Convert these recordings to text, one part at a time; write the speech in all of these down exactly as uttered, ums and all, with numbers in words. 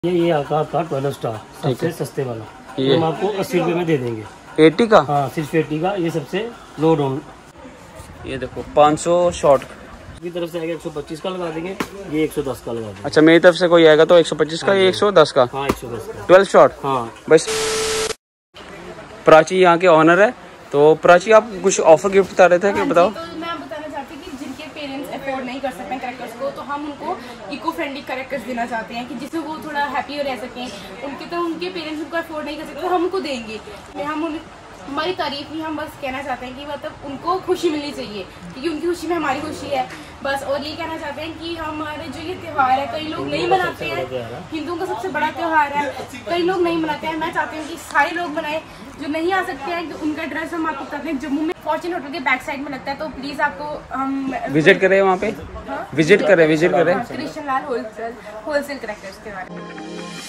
ये ये आपका आपका ट्वेल्व स्टार सबसे सस्ते वाला, ये हम आपको अस्सी रुपए में दे देंगे। एटी का? हाँ सिर्फ एटी का, ये सबसे लो डाउन। ये देखो पाँच सौ शॉर्ट की तरफ से आएगा एक सौ पच्चीस का लगा देंगे, ये एक सौ दस का लगा देंगे। अच्छा मेरी तरफ से कोई आएगा तो एक सौ पच्चीस का, ये एक सौ दस का। हाँ एक सौ दस का ट्वेल्व शॉर्ट। हाँ बस प्राची यहाँ के ऑनर है, तो प्राची आप कुछ ऑफर गिफ्ट बता रहे थे कि बताओ। तो मैं बताना चाहती हूँ कि जिनके पेरेंट्स अफोर्ड नहीं कर सकते क्रैकर्स को, तो हम उनको इको फ्रेंडली क्रैकर्स देना चाहते हैं कि जिससे वो थोड़ा हैप्पी रह सकें। उनके तो उनके पेरेंट्स उनको अफोर्ड नहीं कर सकते तो हम उनको देंगे। हम उन हमारी तारीफ ही हम बस कहना चाहते हैं कि मतलब उनको खुशी मिलनी चाहिए, क्योंकि उनकी खुशी में हमारी खुशी है बस। और ये कहना चाहते हैं कि हमारे जो ये त्यौहार है कई लोग नहीं मनाते हैं, हिंदुओं का सबसे बड़ा त्यौहार है, कई लोग नहीं मनाते हैं। मैं चाहती हूँ कि सारे लोग मनाएं, जो नहीं आ सकते हैं कि उनका एड्रेस हम आपको करते हैं जम्मू में फॉर्च्यून होटल के बैक साइड में लगता है, तो प्लीज आपको हम विजिट करें वहाँ पे। हाँ? विजिट करें विजिट करें Krishan Lal wholesale wholesale crackers के बारे में।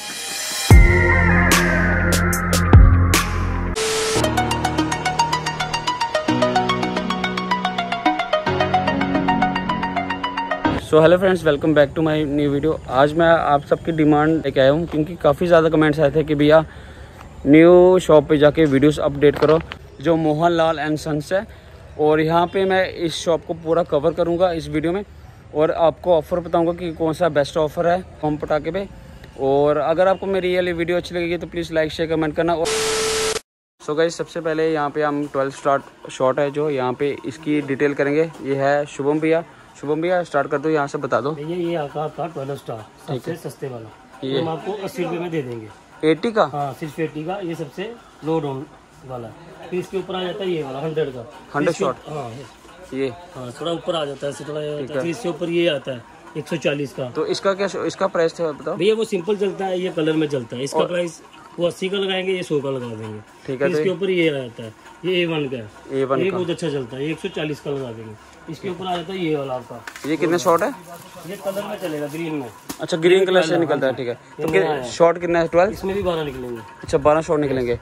So hello friends, welcome back to my new video. आज मैं आप सबकी डिमांड लेके आया हूँ क्योंकि काफ़ी ज़्यादा कमेंट्स आए थे कि भैया न्यू शॉप पे जाके वीडियोस अपडेट करो, जो मोहन लाल एंड सन्स है। और यहाँ पे मैं इस शॉप को पूरा कवर करूँगा इस वीडियो में, और आपको ऑफ़र बताऊँगा कि कौन सा बेस्ट ऑफ़र है होम पटाखे पे। और अगर आपको मेरी ये वीडियो अच्छी लगेगी तो प्लीज़ लाइक शेयर कमेंट करना। और सो गाइस, सबसे पहले यहाँ पे हम ट्वेल्व स्टार्ट शॉट है जो यहाँ पे इसकी डिटेल करेंगे। ये है शुभम भैया। शुभम भैया स्टार्ट कर दो, यहाँ से बता दो। ये ये आपका आपका ट्वेल्व स्टार सबसे सस्ते वाला, ये हम आपको अस्सी रुपए में दे देंगे। एटी का? हाँ सिर्फ एटी का, ये सबसे लो डाउन वाला। फिर इसके ऊपर आ जाता है ये वाला हंड्रेड का, हंड्रेड शॉट। हाँ ये हाँ थोड़ा ऊपर आ जाता है, थोड़ा फिर इसके ऊपर ये आता है एक सौ चालीस का। तो इसका क्या इसका प्राइस था बताओ भैया? वो सिंपल चलता है, ये कलर में चलता है। इसका प्राइस वो अस्सी का लगाएंगे, ये सौ का लगा देंगे। ठीक है। इसके ऊपर ये आ जाता है, ये ए वन का है, ए वन ये का बहुत अच्छा चलता है, ये एक सौ चालीस का लगा देंगे। इसके ऊपर आ जाता है ये वाला आपका। ये कितने शॉट है? ये कलर में चलेगा, ग्रीन में। अच्छा ग्रीन कलर से निकलता है, ठीक है। तो शॉट कितना है? ट्वेल्व? इसमें भी बारह निकलेंगे। अच्छा बारह शॉट निकलेंगे,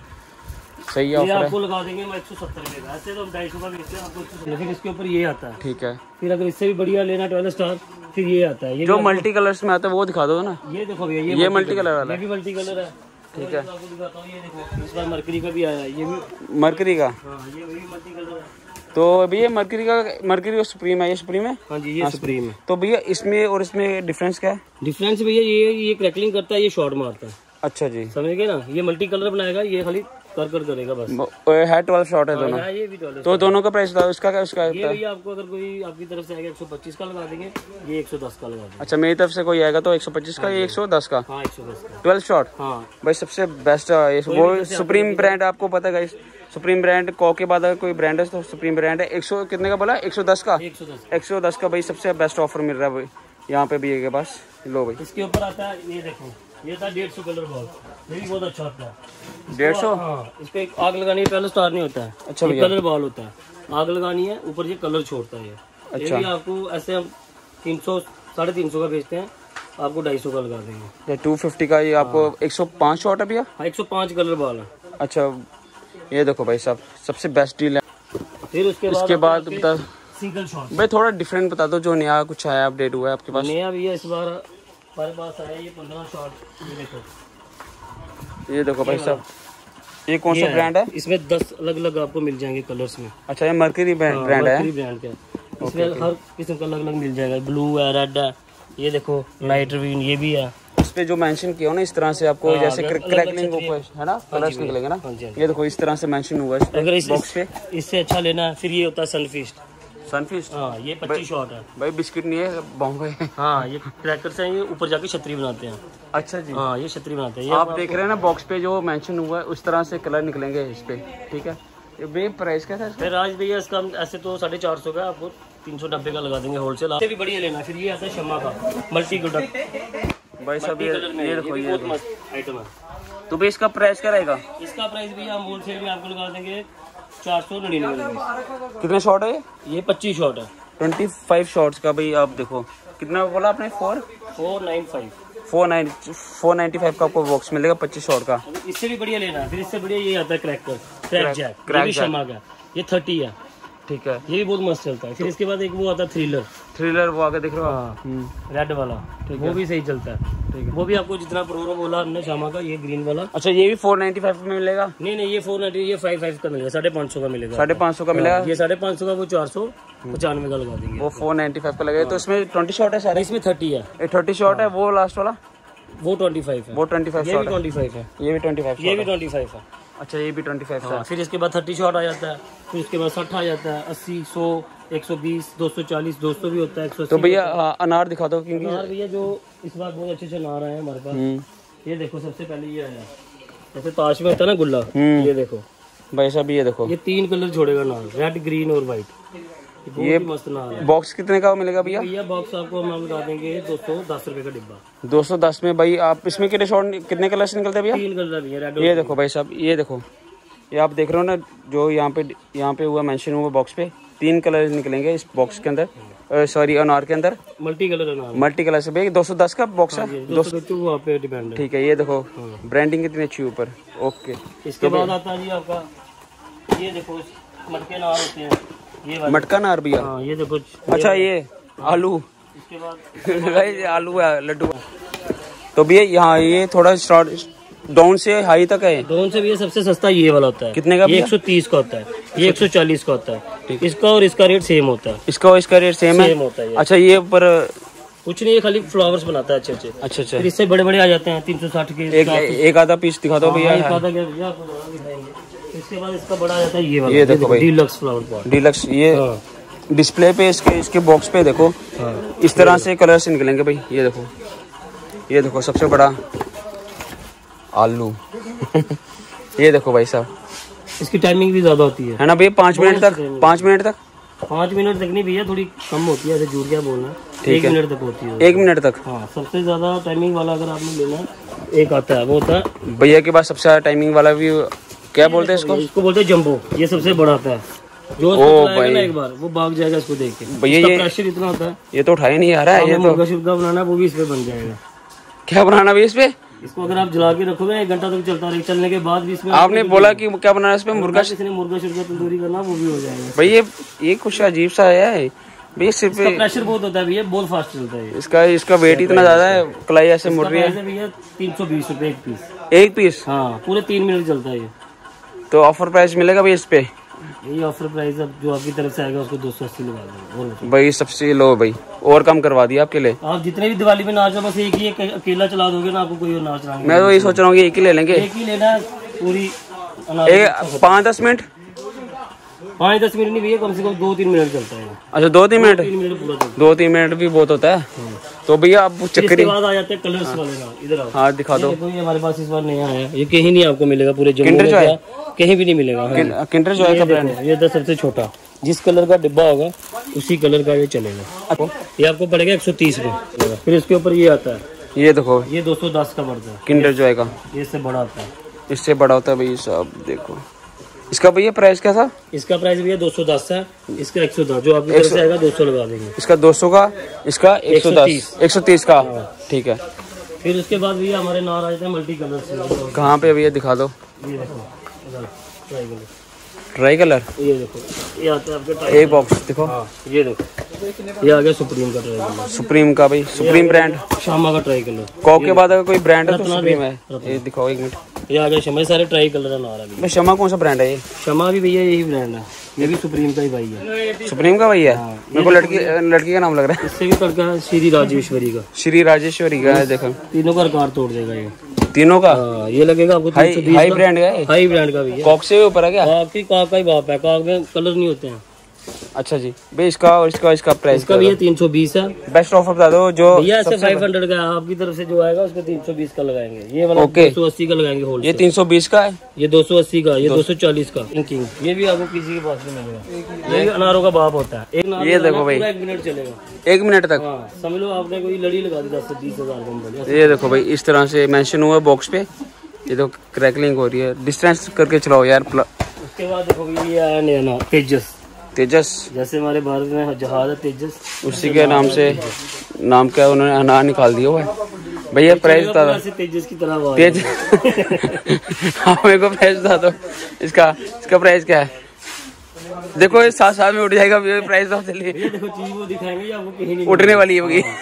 सही है। ये आपको लगा देंगे मैं एक सौ सत्तर रुपए का, ऐसे तो हम ढाई सौ का बेचते हैं आपको। फिर इसके ऊपर ये आता है, ठीक है। फिर अगर इससे भी बढ़िया लेना ट्वेल्व स्टार, फिर ये आता है, ये जो मल्टी कलर्स में आता है वो दिखा दो ना। ये देखो भैया, ये ये मल्टी कलर वाला ये भी मल्टी कलर है, ठीक है। आपको दिखाता हूँ। ये देखो इस बार मरकरी का भी आया है, ये भी मरकरी का। हाँ ये भी मल्टी कलर है। तो भैया मरकरी का, मरकरी और सुप्रीम है, ये सुप्रीम है। हाँ जी ये सुप्रीम है। तो भैया इसमें और इसमें डिफरेंस क्या है? डिफरेंस भैया ये ये क्रैकलिंग करता है, ये शॉट मारता है। अच्छा जी, समझ गए ना। ये मल्टी कलर बनाएगा, ये खाली कर कर करेगा बस। है ट्वेल्व शॉट है दोनों। हाँ, ये भी ट्वेल्व। तो दोनों का प्राइस बताओ, इसका क्या उसका? ये भैया आपको अगर कोई आपकी तरफ से आएगा एक सौ पच्चीस का लगा देंगे, ये एक सौ दस का लगा देंगे। अच्छा मेरी तरफ से कोई आएगा तो एक सौ पच्चीस का, ये एक सौ दस का। हाँ एक सौ दस का ट्वेल्व शॉट। हाँ भाई सबसे बेस्ट वो सुप्रीम ब्रांड, आपको पता है गाइस, सुप्रीम ब्रांड कॉ के बाद अगर कोई ब्रांड है तो सुप्रीम ब्रांड है। एक सौ कितने का बोला? एक सौ दस का। एक सौ दस एक सौ दस का भाई सबसे बेस्ट ऑफर मिल रहा है भाई यहाँ पे भी के पास। लो भाई इसके ऊपर आता है, ये देखो ये था डेढ़ सौ कलर बॉल, ये भी बहुत अच्छा होता है। डेढ़ सौ? हाँ इस पे आग लगानी है, पहले स्टार नहीं होता है। अच्छा ये कलर बॉल होता है, आग लगानी है, ऊपर ये कलर छोड़ता है। ये अच्छा। ये भी आपको ऐसे हम तीन सौ साढ़े तीन सौ का बेचते हैं, आपको ढाई सौ का लगा देंगे। टू फिफ्टी का ये आपको एक सौ पाँच शॉट है भैया। हाँ एक सौ पाँच कलर बॉल है। अच्छा ये देखो भाई साहब सबसे बेस्ट डील है। फिर उसके बाद इसके बाद बता सिंगल शॉट भाई, थोड़ा डिफरेंट बता दो, जो नया कुछ आया अपडेट हुआ है आपके पास। नया भी है इस बार हमारे पास आया, ये पंद्रह शॉट। ये देखो ये देखो भाई साहब, ये कौन सा ब्रांड है? इसमें दस अलग अलग आपको मिल जाएंगे कलर्स में। अच्छा ये मर्करी ब्रांड ब्रांड है। मर्करी ब्रांड का, इसमें हर किस्म का अलग अलग मिल जाएगा। ब्लू है, रेड है, ये देखो लाइट ग्रीन ये भी है। इस पे जो मेंशन किया हो ना इस तरह से आपको, जैसे क्रैकलिंग है ना, कलर्स निकलेंगे ना। ये देखो इस तरह से मेंशन हुआ है अगर इस बॉक्स पे। इससे अच्छा लेना है फिर ये होता है सनफीस्ट। सनफीस्ट? हाँ ये पच्चीस शॉट है भाई, बिस्किट नहीं है बॉम्बे। हाँ ये क्रैकर्स हैं, ये ऊपर जाके छतरी बनाते हैं। अच्छा जी। हाँ ये छतरी बनाते हैं। आप देख रहे हैं ना बॉक्स पे जो मेंशन हुआ है उस तरह से कलर निकलेंगे इस पे, ठीक है। ये बे प्राइस क्या था इसका? फिर आज भैया इसका ऐसे तो साढ़े चार सौ का, आपको तीन सौ नब्बे का लगा देंगे होलसेल। आपसे भी बढ़िया लेना। फिर ये आता है शम्मा का मल्टी प्रोडक्ट भाई सब, ये ये देखो ये बहुत मस्त आइटम है। तो भाई इसका प्राइस क्या रहेगा? इसका प्राइस भैया हम होलसेल में आपको लगा देंगे चार सौ निन्यानवे। कितने शॉट है? ये पच्चीस शॉट है। ट्वेंटी फाइव शॉर्ट्स का भाई। आप देखो कितना बोला आपने? Four four nine five four nine four ninety five का आपको बॉक्स मिलेगा पच्चीस शॉट का। इससे भी बढ़िया लेना। फिर इससे बढ़िया ये आता है क्रैकर क्रैक जैक, क्रैक ये भी शम्मा का, ये थर्टी है। ठीक है, ये भी बहुत मस्त चलता है। फिर इसके बाद एक वो आता है थ्रिलर, थ्रिलर वो आगे दिख रहा है। हाँ रेड वाला, वो भी सही चलता है। ठीक है, वो भी आपको जितना प्रोग्राम बोला हमने शामा का, ये ग्रीन वाला। अच्छा, ये भी फोर नाइन्टी फाइव में मिलेगा? नहीं नहीं, ये फोर नाइन्टी, ये फाइव फाइव का मिलेगा, साढ़े पाँच सौ का मिलेगा। साढ़े पाँच सौ का मिलेगा। ये साढ़े पाँच सौ का, वो चार सौ पचानवे का लगा देंगे। वो फोर नाइन्टी फाइव का लगेगा। तो इसमें ट्वेंटी शॉट है सारे? इसमें थर्टी है। थर्टी शॉट है। वो लास्ट वाला वो ट्वेंटी फाइव है। वो ट्वेंटी फाइव ये भी ट्वेंटी फाइव है। ये भी ट्वेंटी फाइव ये भी ट्वेंटी फाइव है। अच्छा, ये भी ट्वेंटी फाइव है। फिर इसके बाद थर्टी शॉट आ जाता है, फिर उसके बाद साठ आ जाता है, अस्सी, सौ, एक सौ बीस, दो सौ चालीस, दो सौ भी होता है, एक सौ अस्सी। तो भैया अनार दिखा दो, क्योंकि अनार भैया जो इस बार बहुत अच्छे से अनार आए हैं हमारे पास। ये देखो, सबसे पहले ये आया, जैसे ताश में होता है ना गुल्ला, ये देखो भाई साहब, ये देखो, ये तीन कलर छोड़ेगा अनार, रेड, ग्रीन और व्हाइट। ये मस्त अनार है। बॉक्स कितने का मिलेगा भैया? भैया बॉक्स आपको हम लगा देंगे दो सौ दस रुपए का डिब्बा। दो सौ दस में भाई आप इसमें कितने शॉट, कितने कलर से निकलते हैं भैया? तीन कलर भैया, रेड। ये देखो भाई साहब, ये देखो, ये आप देख रहे हो ना, जो यहाँ पे यहाँ पे हुआ मेंशन हुआ बॉक्स पे, तीन कलर निकलेंगे इस बॉक्स के अंदर, सॉरी अनार के अंदर, मल्टी कलर अनार, मल्टी कलर से। भैया दो सौ दस का बॉक्स है, दो सौ वहाँ पे डिपेंड है। ठीक है, ये देखो ब्रांडिंग कितनी अच्छी ऊपर। ओके, इसके बाद आता है जी आपका, ये देखो मटके अनार होते हैं, ये वाले मटका अनार भैया। हाँ, ये देखो। अच्छा, ये आलू, इसके बाद भाई आलू है, लड्डू। तो भैया यहाँ ये थोड़ा स्टार्ट डाउन से हाई तक है। डाउन से भी सबसे सस्ता ये वाला होता है। कितने का? ये एक सौ तीस का होता है, ये एक सौ चालीस का होता है। इसका और इसका रेट सेम होता है। इसका और इसका रेट सेम है? सेम होता है। अच्छा, ये ऊपर कुछ नहीं, ये खाली फ्लावर्स बनाता है अच्छे अच्छे। अच्छा अच्छा, फिर इससे बड़े बड़े आ जाते हैं, तीन सौ साठ के। एक एक आधा पीस दिखा दो भैया। एक आधा क्या भैया, आपको बड़ा दिखाएंगे। इसके बाद इसका बड़ा आ जाता है ये वाला, ये देखो भाई, डीलक्स फ्लावर पॉट, डीलक्स। ये डिस्प्ले पे इसके इसके बॉक्स पे देखो, इस तरह से कलर से निकलेंगे भाई। ये देखो, ये देखो सबसे बड़ा आलू ये देखो भाई साहब, इसकी टाइमिंग भी ज्यादा होती है, है ना भैया? पाँच मिनट तक, पाँच मिनट तक, पाँच मिनट तक नहीं भैया, थोड़ी कम होती है, ऐसे झूठ क्या बोलना, एक मिनट तक होती है। एक मिनट तक? हाँ, सबसे ज्यादा टाइमिंग वाला अगर आपने लेना, एक आता है, वो होता है भैया के पास सबसे ज्यादा टाइमिंग वाला भी, क्या बोलते हैं इसको? इसको बोलते हैं जंबो। ये सबसे बड़ा आता है, जो ओ भाई, ना एक बार वो भाग जाएगा इसको देख के। भैया ये प्रेशर इतना होता है, ये तो उठाया नहीं आ रहा है। ये तो मुर्गा शुर्गा बनाना, वो भी इस पे बन जाएगा। क्या बनाना भी इस पे? इसको अगर आप जला के रखोगे एक घंटा तक चलता रहे, चलने के बाद भी इसमें आपने बोला कि क्या बनाना है इस पे? मुर्गा, किसी ने मुर्गा शुर्गा तंदूरी करना, वो भी हो जाएगा भाई। ये ये कुछ अजीब सा है भैया, सिर्फ इसका प्रेशर बहुत होता है भैया, बहुत फास्ट चलता है। इसका इसका वेट इतना ज्यादा है, कलाई ऐसे मुड़ रही है भैया तीन सौ बीस रूपए एक पीस। एक पीस? हाँ, पूरे तीन मिनट चलता है ये। तो ऑफर प्राइस मिलेगा भैया इस पे? यही ऑफर प्राइस अब जो आपकी तरफ से आएगा उसको दो सौ अस्सी लगा देंगे भाई। सबसे लो भाई, और कम करवा दिया आपके लिए। आप जितने भी दिवाली में नाच हो, बस एक ही एक अकेला चला दोगे ना, आपको कोई और नाच रहा। मैं तो ये सोच रहा हूँ कि एक ही ले लेंगे। एक ही लेना पूरी एक पाँच दस मिनट, पाँच दस मिनट नहीं भैया, कम से कम दो तीन मिनट चलता है। अच्छा, दो तीन मिनट? तीन मिनट पूरा चलता दो तीन मिनट भी बहुत होता है। तो भैया आप है। चक्करी इसके बाद आ जाते हैं कलर्स वाले ना, इधर आओ। हाँ दिखा दो। देखो ये हमारे पास इस बार नया आया, ये कहीं नहीं आपको मिलेगा पूरे जम्मू किंडर में, जॉय? क्या कहीं भी नहीं मिलेगा। हाँ। किंडर जॉय का ब्रांड ये था सबसे छोटा, जिस कलर का डिब्बा होगा उसी कलर का ये चलेगा। ये आपको पड़ेगा एक सौ तीस रुपये। फिर इसके ऊपर ये आता है, ये देखो, ये दो सौ दस का पड़ता है, किंडर जॉय का। ये इससे बड़ा आता है, इससे बड़ा होता है भाई साहब। देखो इसका भैया प्राइस क्या था? इसका प्राइस भैया दो सौ दस है, इसका एक सौ दस, जो आपकी तरफ से आएगा दो सौ लगा देंगे। इसका दो सौ का, इसका एक सौ दस, एक सौ तीस का। ठीक है। फिर उसके बाद भैया हमारे नार आ जाते हैं मल्टी कलर से। कहाँ पे भैया दिखा दो? ये देखो इधर ट्राई कलर, ट्राई कलर, ये देखो ये आता है आपके ट्राई। एक बॉक्स देखो। हाँ, ये देखो ये आ गया सुप्रीम का ट्राई कलर, सुप्रीम का भाई, सुप्रीम ब्रांड। शामा का ट्राई कलर। कॉक के बाद अगर कोई ब्रांड है तो रत्ना सुप्रीम है। रत्ना। ये दिखाओ एक मिनट। ये आ गया शमा, सारे ट्राई कलर नार है। मैं शमा कौन सा ब्रांड है ये? शमा भी भैया यही ब्रांड है, ये भी सुप्रीम का ही भाई है। सुप्रीम का भाई है? मेरे को लड़की लड़की का नाम लग रहा है। इससे भी तड़का है श्री राजेश्वरी का। श्री राजेश्वरी का है, देखो तीनों का रिकॉर्ड तोड़ देगा ये, तीनों का। हाँ, ये लगेगा आपको तीन सौ बीस। हाई ब्रांड का है, हाई ब्रांड का भी है। कॉक से ऊपर है क्या? आपकी कॉक का ही बाप है, कॉक में कलर नहीं होते हैं। अच्छा जी भाई, इसका और इसका इसका प्राइस इसका भैया तीन सौ बीस है। बेस्ट ऑफर बता दो जो भैया ऐसे फाइव हंड्रेड का है, आपकी तरफ से जो आएगा उसको तीन सौ बीस का लगाएंगे। ये वाला ओके। दो सौ अस्सी का लगाएंगे होल। ये तीन सौ बीस का है, ये दो सौ अस्सी का, ये दो सौ चालीस का। इंकिंग ये भी आपको किसी के पास नहीं मिलेगा, ये भी अनारों का बाप होता है। एक नार ये देखो भाई, एक मिनट चलेगा, एक मिनट तक। हाँ, समझ लो आपने कोई लड़ी लगा दी दस से बीस हजार का। ये देखो भाई, इस तरह से मेंशन हुआ है बॉक्स पे। ये तो क्रैकलिंग हो रही है, डिस्टेंस करके चलाओ यार। उसके बाद देखो ये आया नया नाम तेजस। तेजस, जैसे हमारे भारत में जहाज है तेजस, उसी के नाम से नाम क्या उन्होंने अनार निकाल दिया हुआ है। भैया प्राइस बता दो। तेजस की तरह आवाज। तेज हाँ मेरे को प्राइस बता दो इसका। इसका प्राइस क्या है? देखो ये साथ साथ में उठ जाएगा प्राइस ऑफ चलिए। ये देखो चीज वो दिखाएंगे आपको कहीं नहीं उठने वाली है होगी।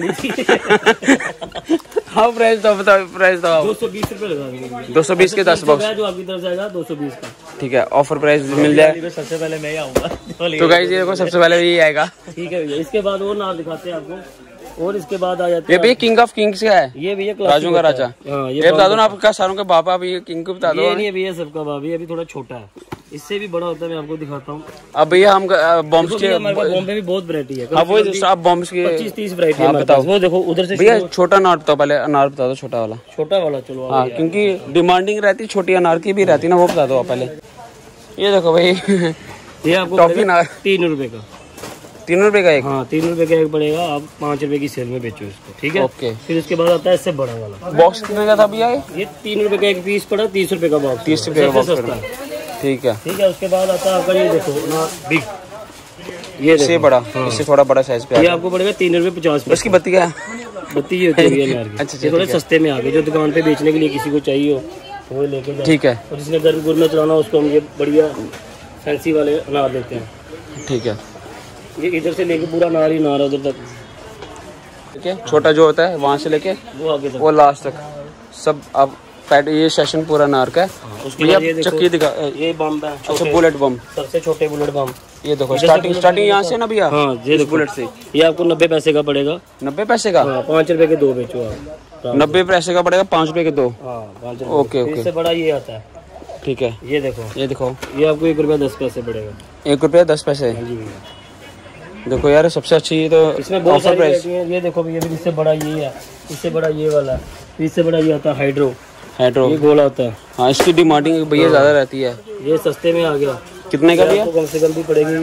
हाँ प्राइस तो बताओ, प्राइस तो दो सौ बीस रुपए लगा देंगे। दो सौ बीस के दस बॉक्स जो आपकी तरफ से आएगा दो सौ बीस का। ठीक है, ऑफर प्राइस मिल जाए। सबसे पहले मैं ही आऊंगा। तो गाइस ये देखो सबसे पहले ये आएगा। ठीक है भैया, इसके बाद और नाम दिखाते हैं आपको। और इसके बाद आ जाते ये भैया किंग ऑफ किंग्स का है, ये भैया राजू का राजा। हाँ, ये बता दो ना आपका सारों के बाबा भी किंग को बता दो। ये नहीं भैया सबका बाबा, ये अभी थोड़ा छोटा है, इससे भी बड़ा होता है, मैं आपको दिखाता हूँ। अब भैया हम बॉम्ब्स के बॉम्बे भी बहुत वैरायटी है। हाँ वो आप बॉम्ब्स के पच्चीस तीस वैरायटी है, बताओ। वो देखो उधर से भैया छोटा अनार बताओ, पहले अनार बता दो, छोटा वाला। छोटा वाला चलो। हाँ क्योंकि डिमांडिंग रहती है, छोटी अनार की भी रहती है ना, वो बता दो पहले। ये देखो भाई ये आपको टॉफी अनार तीन रुपए का। तीन रुपए का एक? हाँ तीन रुपए का एक पड़ेगा, आप पाँच रुपए की सेल में बेचो इसको, ठीक है। ओके। फिर उसके बाद आता है इससे बड़ा वाला। बॉक्स कितने का था भैया? ये तीन रुपए का एक पीस पड़ा, तीस रुपए का बॉक्स। तीस रुपए का बॉक्स पड़ा, ठीक है। ठीक है, उसके बाद आता है आपका ये देखो ना बिग, ये इससे बड़ा, इससे थोड़ा बड़ा साइज पे ये आपको पड़ेगा तीन रुपए पचास पैसे। इसकी बत्ती क्या है? बत्ती ये होती है अनार की। अच्छा, ये थोड़े सस्ते में आ गए, जो दुकान पे बेचने के लिए किसी को चाहिए हो वो लेके जाए। ठीक है। और जिसने घर गुर में चलाना उसको हम ये बढ़िया फैंसी वाले अनार देते हैं। ठीक है, ये इधर से लेके पूरा अनार ही अनार उधर तक, ठीक है। छोटा जो होता है वहाँ से लेके वो आगे तक, वो लास्ट तक सब आप पैट। ये सेशन पूरा अनार का है। उसके बाद ये देखो चक्की दिखा, ये बम है, अच्छा बुलेट बम, सबसे छोटे बुलेट बम। ये देखो स्टार्टिंग स्टार्टिंग यहाँ से ना भैया? हाँ ये देखो बुलेट से ये आपको नब्बे पैसे का पड़ेगा। नब्बे पैसे का? हाँ, पाँच रुपए के दो बेचो आप। नब्बे पैसे का पड़ेगा, पाँच रुपए के दो। हाँ पाँच रुपए। ओके ओके, इससे बड़ा ये आता है, ठीक है। ये देखो ये देखो ये आपको एक रुपया दस पैसे पड़ेगा। एक रुपया दस पैसे? हाँ जी भैया। देखो यार सबसे अच्छी ये तो इसमें बहुत सारी वैरायटी है। ये देखो भैया, इससे बड़ा ये है, इससे बड़ा ये वाला है, इससे बड़ा ये आता है हाइड्रो, हाइड्रो, ये गोला होता है। हाँ इसकी डिमांडिंग भैया ज्यादा रहती है। ये सस्ते में आ गया। कितने का भैया? कम से कम भी पड़ेगी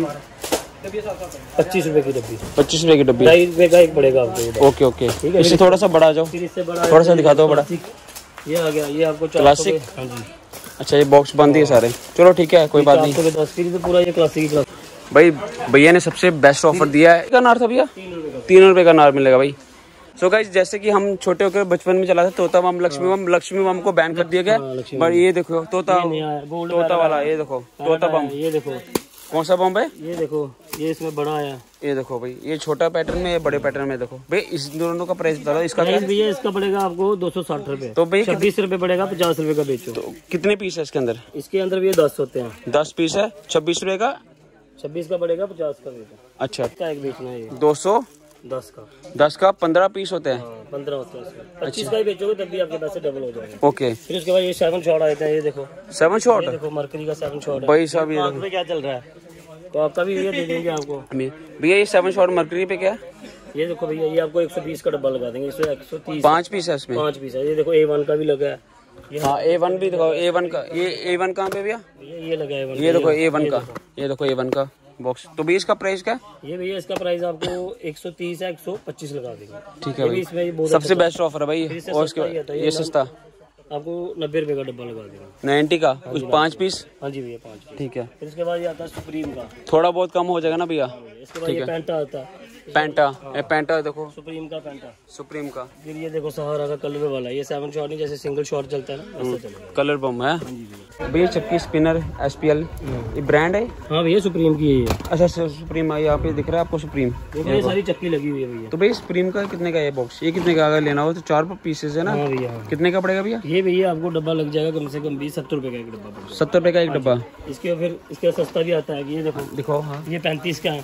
पच्चीस रुपए की डब्बी। पच्चीस रुपए की डब्बी? ढाई रुपए का एक पड़ेगा आपको। ओके ओके, इससे थोड़ा सा बड़ा जाओ, फिर इससे बड़ा थोड़ा सा दिखा दो बड़ा। ये आ गया, ये आपको क्लासिक। हाँ जी। अच्छा ये बॉक्स बंद है सारे, चलो ठीक है कोई बात नहीं। दस फिर तो पूरा ये क्लासिक क्लास। भाई भैया ने सबसे बेस्ट ऑफर दिया है। का अनार था भैया? तीन रुपए का अनार मिलेगा भाई। सो गाइस जैसे कि हम छोटे होकर बचपन में चला था तोता बम, लक्ष्मी बम, लक्ष्मी बम को बैन कर दिया गया। बट ये देखो तोता, तोता वाला, ये देखो तोता बम। ये देखो कौन सा बम है? ये देखो ये इसमें बड़ा आया। ये देखो भाई, ये छोटा पैटर्न में, ये बड़े पैटर्न में। देखो भाई इस दोनों का प्राइस बता दो। इसका प्राइस भैया इसका पड़ेगा आपको दो सौ साठ रुपए। तो भाई छब्बीस रुपए पड़ेगा, पचास रुपए का बेचो। तो कितने पीस है इसके अंदर? इसके अंदर भी दस होते हैं। दस पीस है, छब्बीस रुपए का। छब्बीस का पड़ेगा, पचास का बेचो। अच्छा का एक बेचना है ये दो सौ दस का। दस का पंद्रह पीस होते हैं। हाँ पंद्रह होते हैं इसमें। पच्चीस का ही बेचोगे तब भी आपके पैसे डबल हो जाएंगे। ओके। फिर उसके बाद ये सेवन शॉट आते हैं। ये देखो सेवन शॉट, ये देखो मरकरी का सेवन शॉट है भाई साहब। ये मार्केट में क्या चल रहा है, तो आपका भी ये दे देंगे आपको। भैया ये सेवन शॉट मरकरी पे क्या है? ये देखो भैया, ये आपको एक सौ बीस का डब्बा लगा देंगे। इसमें एक सौ तीस पाँच पीस है इसमें? पाँच पीस है। ये देखो ए वन का भी लगा है। ये हाँ ए वन भी दिखाओ। ए वन का, ये ए वन कहाँ पे भैया? ये ये लगा है। ये देखो ए वन का, ये देखो ए वन का बॉक्स। तो भैया इसका प्राइस क्या? ये भैया इसका प्राइस आपको एक सौ तीस है, एक सौ पच्चीस लगा देंगे। ठीक है भाई, इसमें ये बहुत सबसे बेस्ट ऑफर है भाई। इससे और सस्ता ही आता इसके है, ये सस्ता आपको नब्बे रुपए का डब्बा लगा देगा। नाइन्टी का कुछ पाँच पीस? हाँ जी भैया पाँच पीस। ठीक है। फिर उसके बाद ये आता है सुप्रीम का। थोड़ा बहुत कम हो जाएगा ना भैया? इसके बाद ये पैंटा आता है। पैंटा, ये पैंटा देखो सुप्रीम का पैंटा, सुप्रीम का। फिर ये देखो सहारा का कलर वाला। ये सेवन शॉट नहीं, जैसे सिंगल शॉट चलता है ना वैसे चलेगा। कलर बम है भैया। चक्की स्पिनर एस पी एल, ये ब्रांड है? हाँ भैया सुप्रीम की है। अच्छा सुप्रीम है, यहाँ पे दिख रहा है आपको सुप्रीम। ये सारी चक्की लगी हुई है भैया। तो भैया सुप्रीम का कितने का ये बॉक्स? ये कितने का अगर लेना हो तो चार पीसेस है ना? हाँ भैया। कितने का पड़ेगा भैया? ये भैया आपको डब्बा लग जाएगा कम से कम बीस सत्तर रुपए का एक डब्बा पड़ेगा। सत्तर रुपए का एक डब्बा। इसके फिर इसके सस्ता भी आता है कि ये देखो दिखाओ। हाँ ये पैंतीस का है।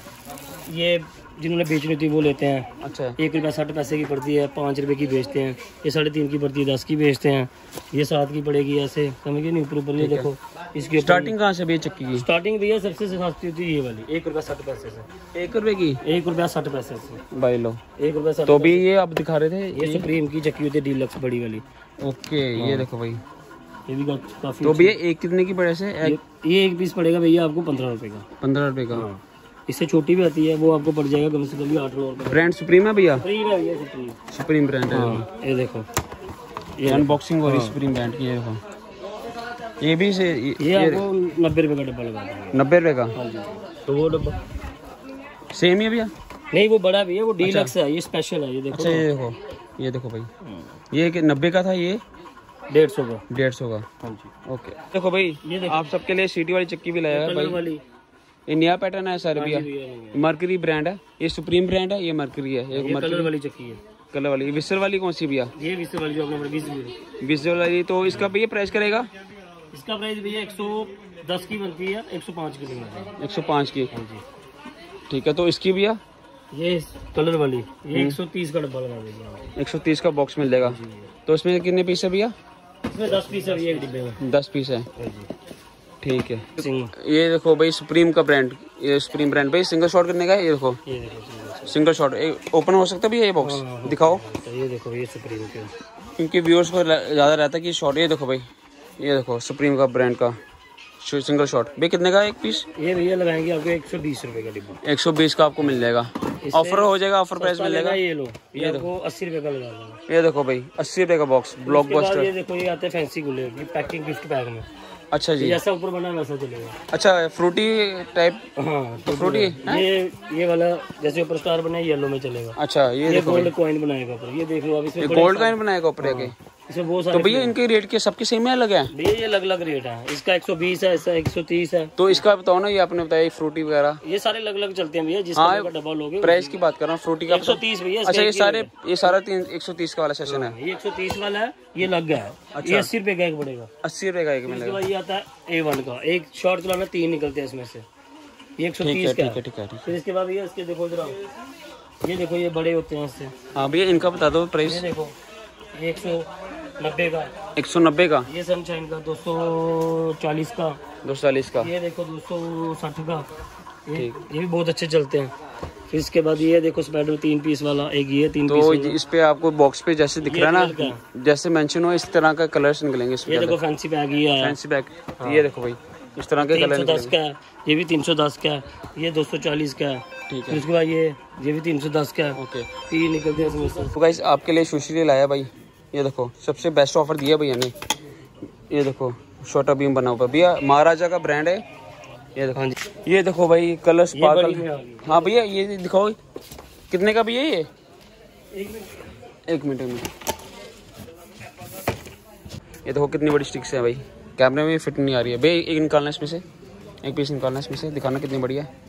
ये जिन्होंने बेचनी थी वो लेते हैं। अच्छा एक रुपया साठ पैसे की पड़ती है, पाँच रुपए की बेचते हैं। ये साढ़े तीन की पड़ती है, दस की बेचते हैं। ये सात की पड़ेगी ऐसे, समझ गए नहीं? ऊपर ऊपर ये देखो इसकी स्टार्टिंग कहाँ से भैया चक्की की? स्टार्टिंग भैया सबसे सस्ती होती है ये वाली, एक रुपया साठ पैसे से। एक रुपए की? एक रुपया साठ पैसे से भाई लो। एक रुपया साठ। तो भी ये आप दिखा रहे थे ये सुप्रीम की चक्की होती है, डीलक्स बड़ी वाली। ओके ये देखो भाई, ये भी काफी। तो भैया एक कितने की पड़े से? ये एक पीस पड़ेगा भैया आपको पंद्रह रुपए का। पंद्रह रुपए का। इससे छोटी भी आती है, वो आपको पड़ जाएगा कम से कम आठ नौ रुपए। ब्रांड सुप्रीम है भैया? सुप्रीम है भैया, सुप्रीम सुप्रीम ब्रांड है। ये देखो ये अनबॉक्सिंग हो रही है सुप्रीम ब्रांड की। ये देखो ये भी से ये, ये आपको नब्बे रुपए का डब्बा लगा देंगे। नब्बे रुपए का? हाँ जी। तो वो डब्बा सेम ही है भैया? नहीं वो बड़ा भी है, वो डीलक्स है, ये स्पेशल है। ये देखो। अच्छा ये देखो, ये देखो भाई, ये नब्बे का था, ये डेढ़ सौ का। डेढ़ सौ का। हाँ जी। ओके देखो भाई, ये देखो आप सबके लिए सीटी वाली चक्की भी लाया है भाई। वाली ये नया पैटर्न है सर भैया, मर्करी ब्रांड है, ये सुप्रीम ब्रांड है, ये मर्करी है, ये कलर वाली चक्की है, कलर वाली। विस्टर वाली कौन सी भैया? ये विस्टर वाली जो आपने बीस विस्टर वाली। तो इसका भैया प्राइस करेगा? इसका प्राइस भैया एक सौ दस की बनती है, एक सौ पाँच की बनती एक सौ पाँच की। है। ठीक है, तो इसकी भैया ये कलर वाली ये एक सौ तीस का डब्बा लगा देंगे, एक सौ तीस का बॉक्स मिल जाएगा। तो इसमें कितने पीस है भैया? इसमें दस पीस है एक डिब्बे में, दस पीस है। ठीक है। ये देखो भाई सुप्रीम का ब्रांड, ये सुप्रीम ब्रांड भाई सिंगल शॉट करने का है। ये देखो ये देखो सिंगल शॉट ओपन हो सकता है भैया ये बॉक्स? दिखाओ। तो ये देखो ये सुप्रीम के, क्योंकि व्यूअर्स को ज़्यादा रहता है कि शॉट। ये देखो भाई, ये देखो सुप्रीम का ब्रांड का सिंगल शॉट भाई कितने का एक पीस? ये भैया लगाएंगे आपको एक सौ बीस रुपए का डिब्बा, एक सौ बीस का आपको मिल जाएगा। ऑफर हो जाएगा, ऑफर प्राइस मिलेगा। ये लो ये आपको अस्सी रुपए का लगा देंगे। ये देखो भाई अस्सी रुपए का बॉक्स ब्लॉकबस्टर। ये देखो ये आते हैं फैंसी गुल्ले की पैकिंग गिफ्ट पैक में। अच्छा जी, जैसा ऊपर बना वैसा चलेगा। अच्छा फ्रूटी टाइप। हाँ तो फ्रूटी ये ये वाला जैसे ऊपर स्टार बना है येलो में चलेगा। अच्छा ये, ये गोल्ड कॉइन बनाएगा ऊपर, ये देख लो आप इसमें गोल्ड कॉइन बनाएगा ऊपर आके। इसमें बहुत तो सारे भैया इनके रेट के सबके सेम है अलग है? भैया ये अलग अलग रेट है, इसका एक सौ बीस है, इसका एक सौ तीस है। तो इसका बताओ ना, ये आपने बताया फ्रूटी वगैरह ये सारे अलग अलग चलते हैं भैया, जिसका हाँ, डब्बा लोगे। प्राइस की बात कर रहा हूँ फ्रूटी का एक सौ तीस भैया। अच्छा ये सारे ये सारा तीन एक सौ तीस का वाला सेशन है। ये एक सौ तीस वाला है, ये लग गया है। ये अस्सी रुपए का एक पड़ेगा, अस्सी रुपए का एक इसके मिलेगा। बाद ये आता है ए वन का, एक शॉर्ट चलाना तीन निकलते हैं इसमें से, ये एक सौ तीस का है। ठीक है। फिर इसके बाद ये इसके देखो जरा, ये देखो ये बड़े होते हैं इससे। हाँ भैया इनका बता दो ये प्राइस। देखो ये एक सौ नब्बे का, एक सौ नब्बे का। ये सनशाइन का दो सौ चालीस का, दो सौ चालीस का। ये देखो दो सौ साठ का। ये ये भी बहुत अच्छे चलते हैं। फिर इसके बाद ये देखो स्पाइडर तीन पीस वाला, एक ये तीन तो पीस वाला। इस पे आपको बॉक्स पे जैसे दिख रहा है ना, जैसे मेंशन हो इस तरह का कलर्स निकलेंगे इसमें। ये देखो फैंसी बैग ये है, फैंसी बैग। ये देखो भाई इस तरह के तीन कलर सौ दस का है, ये भी तीन सौ दस का है, ये दो सौ चालीस का है। ठीक फिर है। उसके बाद ये ये भी तीन सौ दस का है। ओके, तीन निकलते हैं इसमें से। तो गाइस आपके लिए सुशील लाया भाई। ये देखो सबसे बेस्ट ऑफर दिया भैया ने। ये देखो छोटा बीम बना हुआ भैया, महाराजा का ब्रांड है। ये देखो, हाँ जी ये देखो भाई कलर ये बड़ी में स्पार्कल। आ गई। हाँ भैया ये दिखाओ कितने का भैया? ये एक मिनट एक मिनट में। ये देखो कितनी बड़ी स्टिक्स है भाई, कैमरे में फिट नहीं आ रही है भाई। एक निकालना इसमें से, एक पीस निकालना इसमें से, दिखाना कितनी बढ़िया है।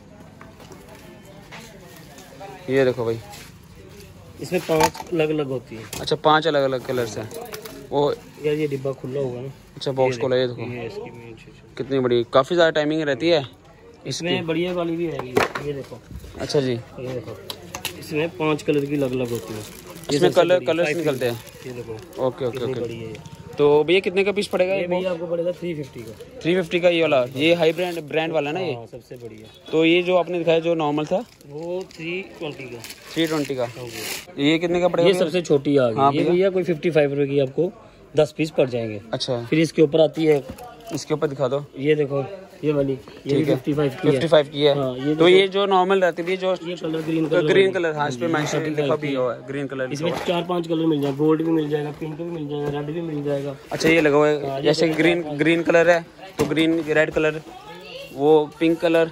ये देखो भाई इसमें पांच अलग अलग होती है। अच्छा पांच अलग अलग कलर्स हैं वो। यार ये डिब्बा खुला होगा ना। अच्छा बॉक्स खोला, ये देखो ये इसकी मेन चीज़ है। कितनी बड़ी, काफ़ी ज़्यादा टाइमिंग रहती है इसकी। इसमें बढ़िया वाली भी है, ये देखो। अच्छा जी, ये देखो इसमें पांच कलर की अलग अलग होती है। इसमें कलर कलर्स निकलते हैं। ये देखो ओके ओके ओके। बढ़िया है। तो भैया कितने का पीस पड़ेगा? ये भैया आपको पड़ेगा थ्री फिफ्टी का। थ्री फिफ्टी का ये वाला, ये हाई ब्रांड ब्रांड वाला ना ये। हाँ, सबसे बढ़िया। तो ये जो आपने दिखाया जो नॉर्मल था वो थ्री ट्वेंटी का। थ्री ट्वेंटी का। ये कितने का पड़ेगा? ये सबसे छोटी आ गई। हाँ, ये भैया कोई फिफ्टी फाइव रुपए की आपको दस पीस पड़ जाएंगे। अच्छा फिर इसके ऊपर आती है, इसके ऊपर दिखा दो। ये देखो ये वाली, ये भी फिफ्टी फाइव की है। फिफ्टी फाइव की है। हाँ, ये तो ये जो नॉर्मल रहती है जो ये colour green colour, green colour, हाँ इस पे मेंशन लिखा भी हुआ है ग्रीन कलर। इसमें चार पांच कलर मिल जाएगा, गोल्ड भी मिल जाएगा, पिंक भी मिल जाएगा, रेड भी मिल जाएगा। अच्छा ये लगा हुआ है, जैसे ग्रीन ग्रीन कलर है तो ग्रीन, रेड कलर, वो पिंक कलर,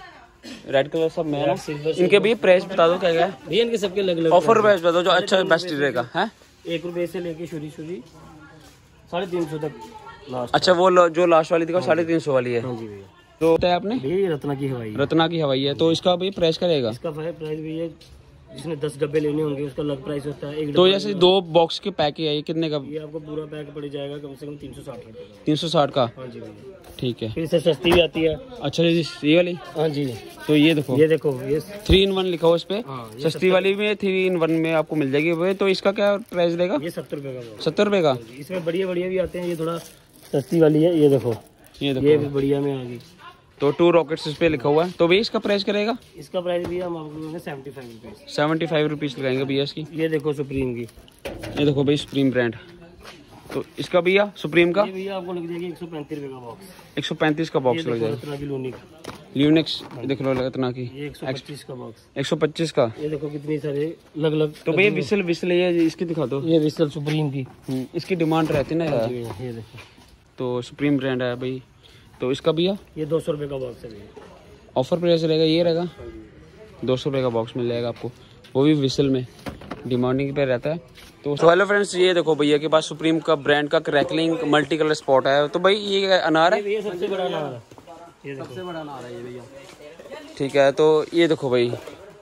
रेड कलर सब में है ना। इनके भी प्राइस बता दो क्या क्या है? भैया इनके सबके अलग अलग ऑफर प्राइस बता दो जो अच्छा बेस्ट रहेगा। है एक रुपए से लेके शुरू शुरू साढ़े तीन सौ तक लास्ट। अच्छा वो लो- जो लास्ट वाली दिखाओ साढ़े तीन सौ वाली है। हाँ जी भैया। तो बताया आपने भैया ये रत्ना की हवाई है। रत्ना की हवाई है, तो इसका भी प्राइस करेगा? इसका प्राइस भैया जिसने दस डब्बे लेने होंगे उसका अलग प्राइस होता है। एक तो डब्बा जैसे दो बॉक्स के पैक है, ये कितने का? ये आपको पूरा पैक पड़ जाएगा कम से कम तीन सौ साठ रुपए का। तीन सौ साठ का। हाँ जी भैया। ठीक है। फिर इससे सस्ती भी आती है। अच्छा जी ये वाली, हाँ जी तो ये देखो ये देखो ये थ्री इन वन लिखा हुआ इस पे। हाँ, ये सस्ती वाली में थ्री इन वन में आपको मिल जाएगी वो। तो इसका क्या प्राइस रहेगा? ये सत्तर रुपए का बॉक्स। सत्तर रुपए का। इसमें बढ़िया बढ़िया भी आते हैं, ये थोड़ा सस्ती वाली है। ये देखो ये देखो ये भी बढ़िया में आ गई। तो टू रॉकेट्स इस पे लिखा हुआ है। तो भैया इसका प्राइस करेगा? इसका प्राइस भी हम आपको seventy five rupees. Seventy five rupees लगाएंगे भैया इसकी। ये देखो सुप्रीम की, ये देखो भाई सुप्रीम ब्रांड। तो इसका भैया सुप्रीम का ये भैया आपको लग जाएगी एक सौ पैंतीस रुपए का बॉक्स। एक सौ पैंतीस का ये बॉक्स लग देखो जाएगा। रत्ना की लोनी का, ल्यूनेक्स देख लो इतना की ये एक सौ पच्चीस का बॉक्स। एक सौ पच्चीस का। ये देखो कितनी सारे अलग अलग। तो भैया विसल विसल ये इसकी दिखा दो। ये विसल सुप्रीम की। हम्म, इसकी डिमांड रहती है ना यार। ये देखो तो सुप्रीम ब्रांड है भाई। तो इसका भैया ये दो सौ रुपये का बॉक्स है भैया। ऑफर प्राइस रहेगा, ये रहेगा दो सौ रुपये का बॉक्स मिल जाएगा आपको, वो भी विसल में, डिमांडिंग पे रहता है। तो हेलो फ्रेंड्स, ये देखो भैया के पास सुप्रीम का ब्रांड का क्रैकलिंग मल्टी कलर स्पॉट है। तो भाई ये अनार है, ये सबसे बड़ा अनार है। ये देखो सबसे बड़ा अनार है ये भैया। ठीक है, तो ये देखो भाई,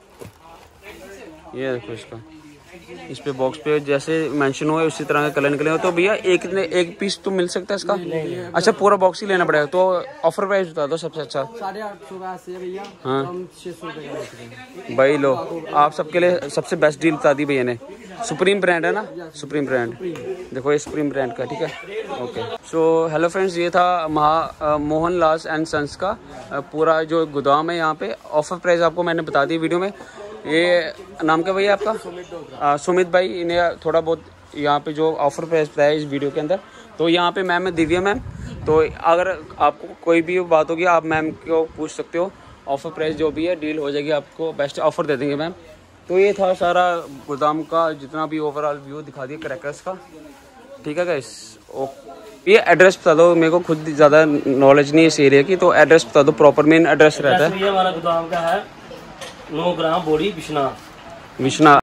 ये देखो इसका, इस पे बॉक्स पे जैसे मेंशन हुआ है उसी तरह का कलर निकले हो। तो भैया एक एक पीस तो मिल सकता है इसका? अच्छा, पूरा बॉक्स ही लेना पड़ेगा। तो ऑफर प्राइस बता दो सबसे अच्छा। साढ़े आठ सौ का है भैया। हाँ हम छः सौ रुपये का बेच रहे हैं भाई, लो आप सबके लिए सबसे बेस्ट डील बता दी भैया ने। सुप्रीम ब्रांड है ना, सुप्रीम ब्रांड, देखो ये सुप्रीम ब्रांड का, ठीक है। ओके, सो हेलो फ्रेंड्स, ये था महा मोहन लाल एंड सन्स का पूरा जो गोदाम है यहाँ पे। ऑफर प्राइस आपको मैंने बता दी वीडियो में। ये नाम क्या भैया आपका? आ, सुमित भाई, इन्हें थोड़ा बहुत यहाँ पे जो ऑफर प्राइस बताया इस वीडियो के अंदर। तो यहाँ पे मैम है दिव्या मैम, तो अगर आपको कोई भी बात होगी आप मैम को पूछ सकते हो। ऑफर प्राइस जो भी है डील हो जाएगी, आपको बेस्ट ऑफर दे देंगे मैम। तो ये था सारा गोदाम का जितना भी ओवरऑल व्यू दिखा दिया क्रैकर्स का, ठीक है गाइस। ये एड्रेस बता दो, मेरे को खुद ज़्यादा नॉलेज नहीं है इस एरिया की, तो एड्रेस बता दो, प्रॉपर मेन एड्रेस रहता है। हमारा गोदाम का है नौ ग्राम बोड़ी विश्वनाथ विश्वनाथ